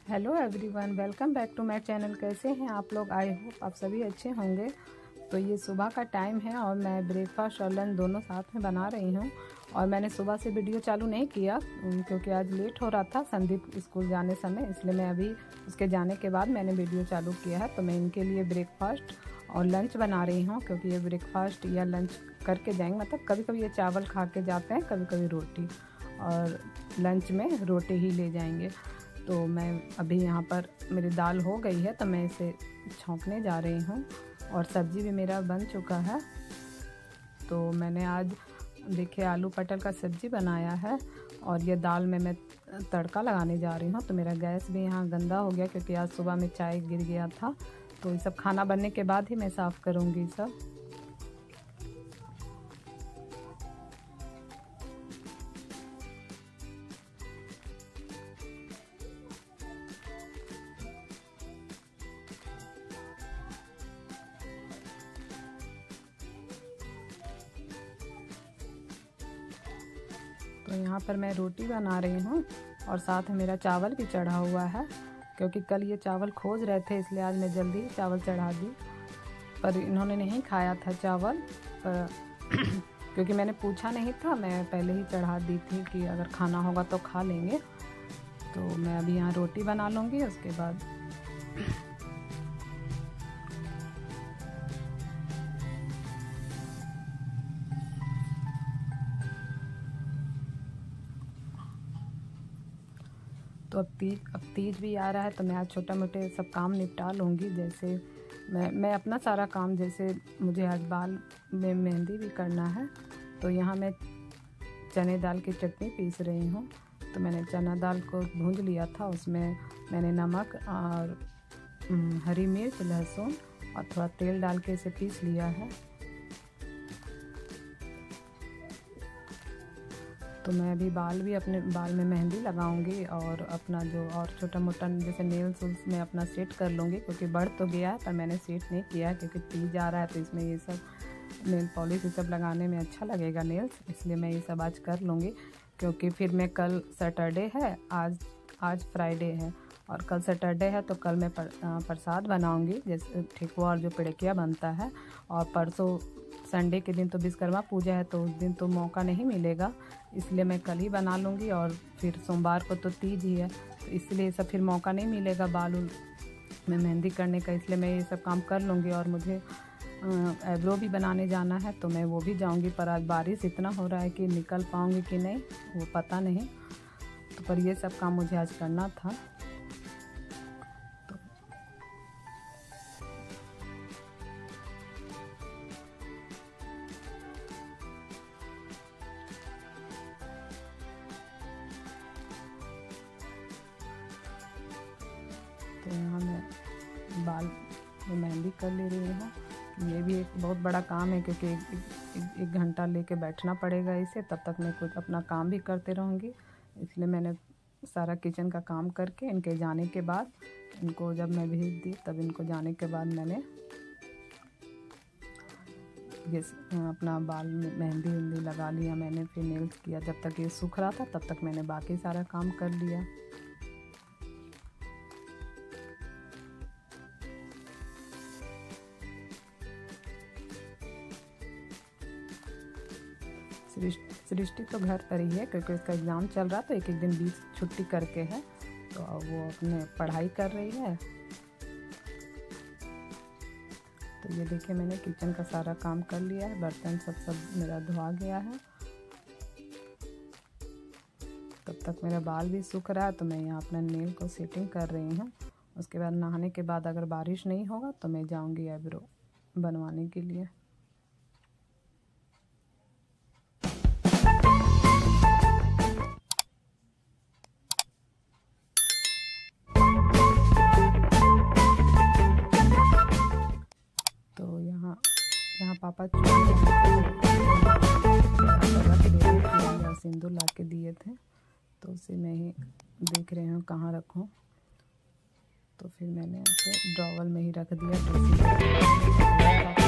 Hello everyone, welcome back to my channel. कैसे हैं आप लोग? आई होप आप सभी अच्छे होंगे। तो ये सुबह का टाइम है और मैं ब्रेकफास्ट और लंच दोनों साथ में बना रही हूँ। और मैंने सुबह से वीडियो चालू नहीं किया क्योंकि आज लेट हो रहा था संदीप स्कूल जाने समय, इसलिए मैं अभी उसके जाने के बाद मैंने वीडियो चालू किया है। तो मैं इनके लिए ब्रेकफास्ट और लंच बना रही हूँ क्योंकि ये ब्रेकफास्ट या लंच करके जाएंगे। मतलब कभी कभी ये चावल खा के जाते हैं, कभी कभी रोटी, और लंच में रोटी ही ले जाएंगे। तो मैं अभी यहाँ पर मेरी दाल हो गई है तो मैं इसे छौंकने जा रही हूँ। और सब्ज़ी भी मेरा बन चुका है। तो मैंने आज देखिए आलू पटल का सब्ज़ी बनाया है और ये दाल में मैं तड़का लगाने जा रही हूँ। तो मेरा गैस भी यहाँ गंदा हो गया क्योंकि आज सुबह में चाय गिर गया था। तो ये सब खाना बनने के बाद ही मैं साफ़ करूँगी सब। तो यहाँ पर मैं रोटी बना रही हूँ और साथ में मेरा चावल भी चढ़ा हुआ है क्योंकि कल ये चावल खोज रहे थे, इसलिए आज मैं जल्दी चावल चढ़ा दी। पर इन्होंने नहीं खाया था चावल, पर क्योंकि मैंने पूछा नहीं था, मैं पहले ही चढ़ा दी थी कि अगर खाना होगा तो खा लेंगे। तो मैं अभी यहाँ रोटी बना लूँगी उसके बाद। तो अब तीज भी आ रहा है तो मैं आज छोटा मोटे सब काम निपटा लूँगी। जैसे मैं अपना सारा काम, जैसे मुझे आज बाल में मेहंदी भी करना है। तो यहाँ मैं चने दाल की चटनी पीस रही हूँ। तो मैंने चना दाल को भूंज लिया था, उसमें मैंने नमक और हरी मिर्च, लहसुन और थोड़ा तेल डाल के इसे पीस लिया है। तो मैं अभी अपने बाल में मेहंदी लगाऊंगी और अपना जो और छोटा मोटा जैसे नेल्स उल्स में अपना सेट कर लूँगी क्योंकि बढ़ तो गया है पर मैंने सेट नहीं किया क्योंकि तीज आ रहा है तो इसमें ये सब नेल पॉलिश ये सब लगाने में अच्छा लगेगा नेल्स, इसलिए मैं ये सब आज कर लूँगी। क्योंकि फिर मैं कल सैटरडे है, आज फ्राइडे है और कल सैटरडे है तो कल मैं प्रसाद बनाऊँगी, जैसे ठेकुआ और जो पिड़किया बनता है। और परसों संडे के दिन तो विश्वकर्मा पूजा है तो उस दिन तो मौका नहीं मिलेगा, इसलिए मैं कल ही बना लूँगी। और फिर सोमवार को तो तीज ही है तो इसलिए सब फिर मौका नहीं मिलेगा बाल में मेहंदी करने का, इसलिए मैं ये सब काम कर लूँगी। और मुझे आईब्रो भी बनाने जाना है तो मैं वो भी जाऊँगी, पर आज बारिश इतना हो रहा है कि निकल पाऊँगी कि नहीं वो पता नहीं। तो पर ये सब काम मुझे आज करना था। तो यहाँ मैं बाल में मेहंदी कर ले रही हूँ। ये भी एक बहुत बड़ा काम है क्योंकि एक घंटा लेके बैठना पड़ेगा इसे, तब तक मैं कुछ अपना काम भी करते रहूँगी। इसलिए मैंने सारा किचन का काम करके इनके जाने के बाद, इनको जब मैं भेज दी तब इनको जाने के बाद मैंने ये अपना बाल में मेहंदी वहंदी लगा लिया मैंने। फिर नेल्स किया, जब तक ये सूख रहा था तब तक मैंने बाकी सारा काम कर लिया। सृष्टि तो घर पर ही है क्योंकि उसका एग्ज़ाम चल रहा तो एक दिन बीच छुट्टी करके है, तो अब वो अपने पढ़ाई कर रही है। तो ये देखिए मैंने किचन का सारा काम कर लिया है, बर्तन सब मेरा धुआ गया है। तब तक मेरा बाल भी सूख रहा है तो मैं यहाँ अपना नेल को सेटिंग कर रही हूँ। उसके बाद नहाने के बाद अगर बारिश नहीं होगा तो मैं जाऊँगी आईब्रो बनवाने के लिए। यहाँ पापा सिंदूर ला के दिए थे तो उसे मैं ही देख रही हूँ कहाँ रखूँ। तो फिर मैंने उसे ड्रॉवर में ही रख दिया।